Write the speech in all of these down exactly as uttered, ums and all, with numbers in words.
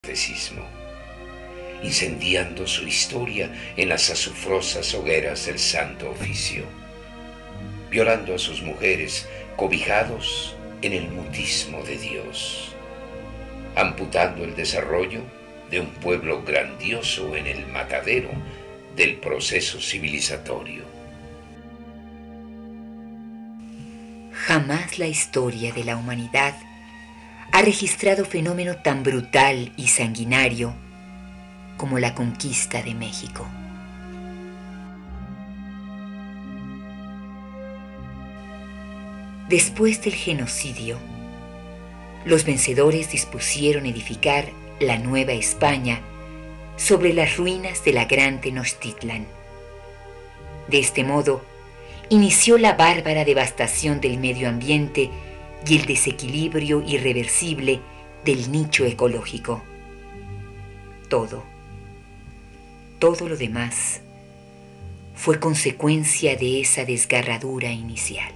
catecismo, incendiando su historia en las azufrosas hogueras del Santo Oficio, violando a sus mujeres cobijados en el mutismo de Dios, amputando el desarrollo de un pueblo grandioso en el matadero del proceso civilizatorio. Jamás la historia de la humanidad ha registrado fenómeno tan brutal y sanguinario como la conquista de México. Después del genocidio, los vencedores dispusieron edificar la Nueva España sobre las ruinas de la gran Tenochtitlan. De este modo, inició la bárbara devastación del medio ambiente y el desequilibrio irreversible del nicho ecológico. Todo, todo lo demás fue consecuencia de esa desgarradura inicial.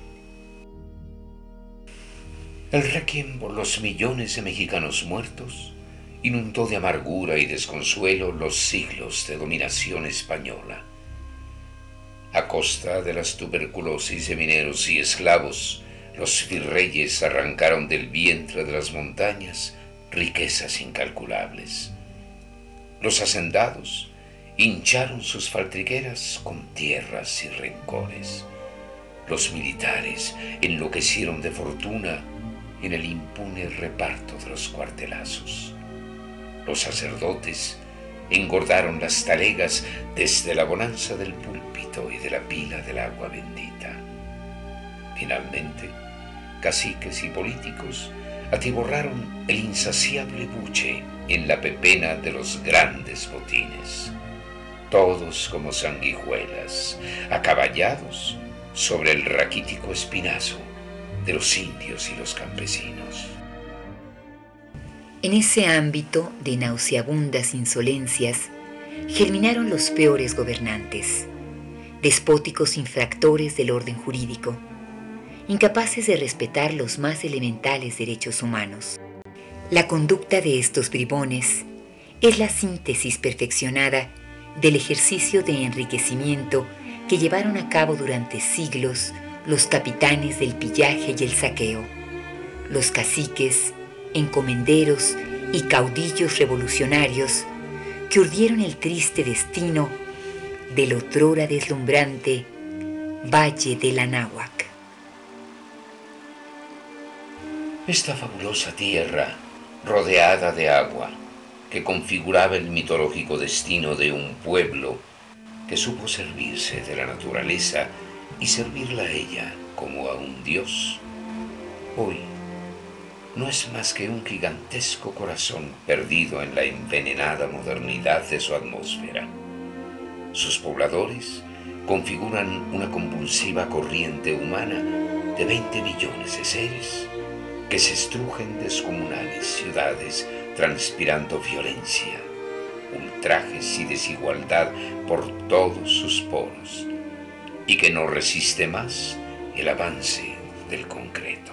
El requiem por los millones de mexicanos muertos inundó de amargura y desconsuelo los siglos de dominación española. A costa de las tuberculosis de mineros y esclavos, los virreyes arrancaron del vientre de las montañas riquezas incalculables. Los hacendados hincharon sus faltriqueras con tierras y rencores. Los militares enloquecieron de fortuna en el impune reparto de los cuartelazos. Los sacerdotes engordaron las talegas desde la bonanza del púlpito y de la pila del agua bendita. Finalmente, caciques y políticos atiborraron el insaciable buche en la pepena de los grandes botines, todos como sanguijuelas, acaballados sobre el raquítico espinazo de los indios y los campesinos. En ese ámbito de nauseabundas insolencias germinaron los peores gobernantes, despóticos infractores del orden jurídico, incapaces de respetar los más elementales derechos humanos. La conducta de estos bribones es la síntesis perfeccionada del ejercicio de enriquecimiento que llevaron a cabo durante siglos los capitanes del pillaje y el saqueo, los caciques, encomenderos y caudillos revolucionarios que urdieron el triste destino del otrora deslumbrante Valle del Anáhuac. Esta fabulosa tierra, rodeada de agua, que configuraba el mitológico destino de un pueblo que supo servirse de la naturaleza y servirla a ella como a un dios, hoy no es más que un gigantesco corazón perdido en la envenenada modernidad de su atmósfera. Sus pobladores configuran una convulsiva corriente humana de veinte millones de seres que se estrujen descomunales ciudades transpirando violencia, ultrajes y desigualdad por todos sus poros, y que no resiste más el avance del concreto.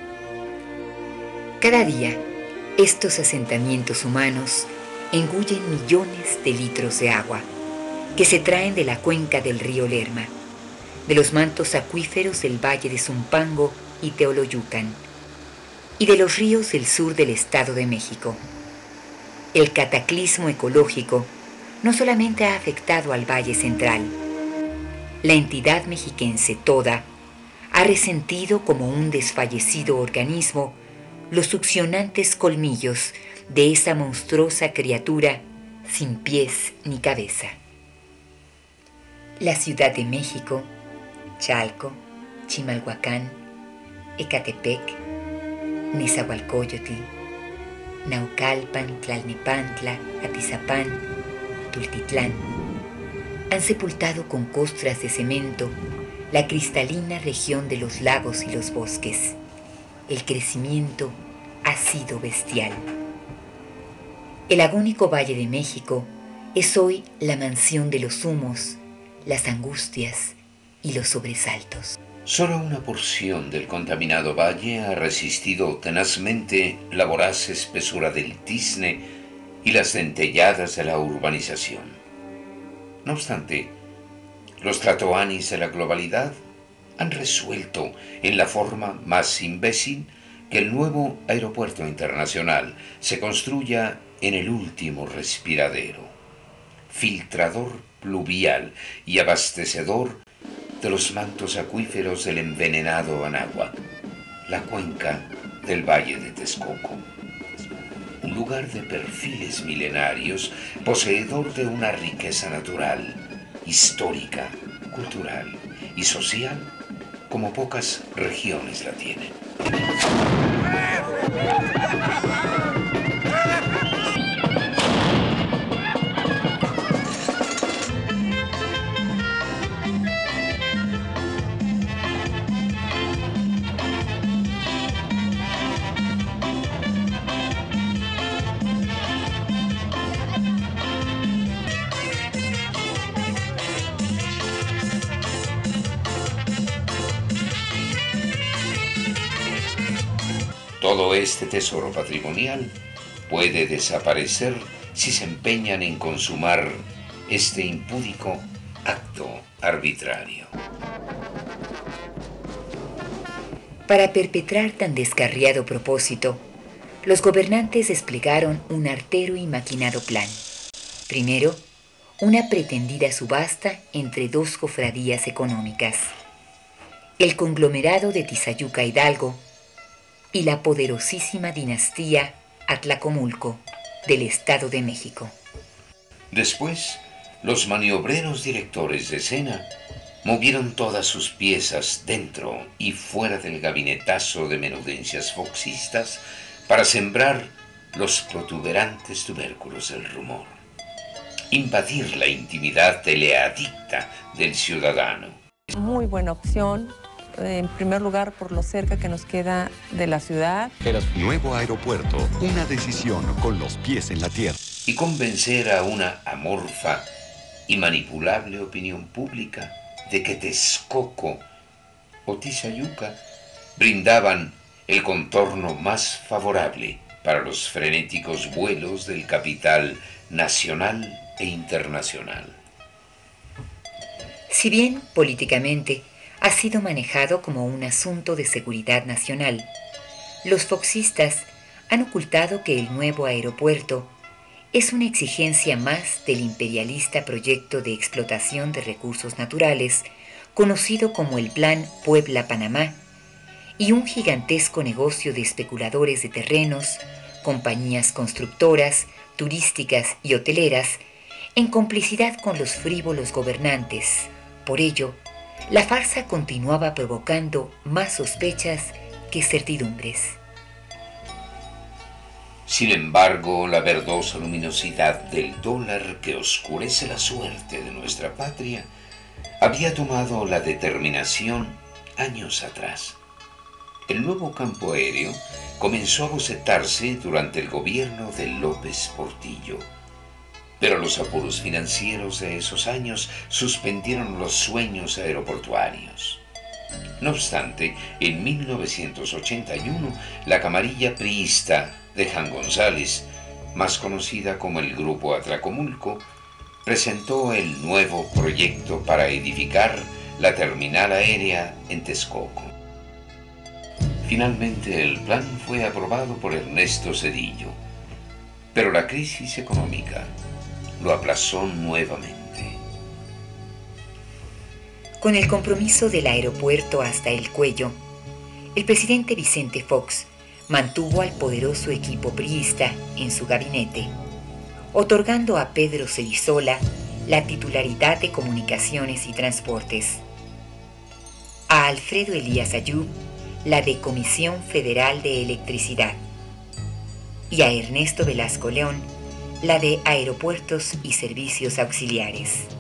Cada día, estos asentamientos humanos engullen millones de litros de agua que se traen de la cuenca del río Lerma, de los mantos acuíferos del valle de Zumpango y Teoloyucan, y de los ríos del sur del Estado de México. El cataclismo ecológico no solamente ha afectado al Valle Central. La entidad mexiquense toda ha resentido como un desfallecido organismo los succionantes colmillos de esa monstruosa criatura sin pies ni cabeza. La Ciudad de México, Chalco, Chimalhuacán, Ecatepec, Nezahualcóyotl, Naucalpan, Tlalnepantla, Atizapán, Tultitlán, han sepultado con costras de cemento la cristalina región de los lagos y los bosques. El crecimiento ha sido bestial. El agónico Valle de México es hoy la mansión de los humos, las angustias y los sobresaltos. Solo una porción del contaminado valle ha resistido tenazmente la voraz espesura del tizne y las dentelladas de la urbanización. No obstante, los tlatoanis de la globalidad han resuelto en la forma más imbécil que el nuevo aeropuerto internacional se construya en el último respiradero, filtrador pluvial y abastecedor de los mantos acuíferos del envenenado Anáhuac, la cuenca del Valle de Texcoco. Un lugar de perfiles milenarios, poseedor de una riqueza natural, histórica, cultural y social como pocas regiones la tienen. Todo este tesoro patrimonial puede desaparecer si se empeñan en consumar este impúdico acto arbitrario. Para perpetrar tan descarriado propósito, los gobernantes desplegaron un artero y maquinado plan. Primero, una pretendida subasta entre dos cofradías económicas, el conglomerado de Tizayuca Hidalgo y la poderosísima dinastía Atlacomulco del Estado de México. Después, los maniobreros directores de escena movieron todas sus piezas dentro y fuera del gabinetazo de menudencias foxistas para sembrar los protuberantes tubérculos del rumor, invadir la intimidad teleadicta del ciudadano. Muy buena opción. En primer lugar, por lo cerca que nos queda de la ciudad. Nuevo aeropuerto, una decisión con los pies en la tierra. Y convencer a una amorfa y manipulable opinión pública de que Texcoco o Tizayuca brindaban el contorno más favorable para los frenéticos vuelos del capital nacional e internacional. Si bien políticamente ha sido manejado como un asunto de seguridad nacional, los foxistas han ocultado que el nuevo aeropuerto es una exigencia más del imperialista proyecto de explotación de recursos naturales conocido como el Plan Puebla-Panamá y un gigantesco negocio de especuladores de terrenos, compañías constructoras, turísticas y hoteleras en complicidad con los frívolos gobernantes. Por ello, la farsa continuaba provocando más sospechas que certidumbres. Sin embargo, la verdosa luminosidad del dólar que oscurece la suerte de nuestra patria había tomado la determinación años atrás. El nuevo campo aéreo comenzó a bocetarse durante el gobierno de López Portillo, pero los apuros financieros de esos años suspendieron los sueños aeroportuarios. No obstante, en mil novecientos ochenta y uno, la camarilla priista de Jan González, más conocida como el Grupo Atlacomulco, presentó el nuevo proyecto para edificar la terminal aérea en Texcoco. Finalmente el plan fue aprobado por Ernesto Zedillo, pero la crisis económica lo aplazó nuevamente. Con el compromiso del aeropuerto hasta el cuello, el presidente Vicente Fox mantuvo al poderoso equipo priista en su gabinete, otorgando a Pedro Cerizola la titularidad de Comunicaciones y Transportes, a Alfredo Elías Ayub la de Comisión Federal de Electricidad y a Ernesto Velasco León la de Aeropuertos y Servicios Auxiliares.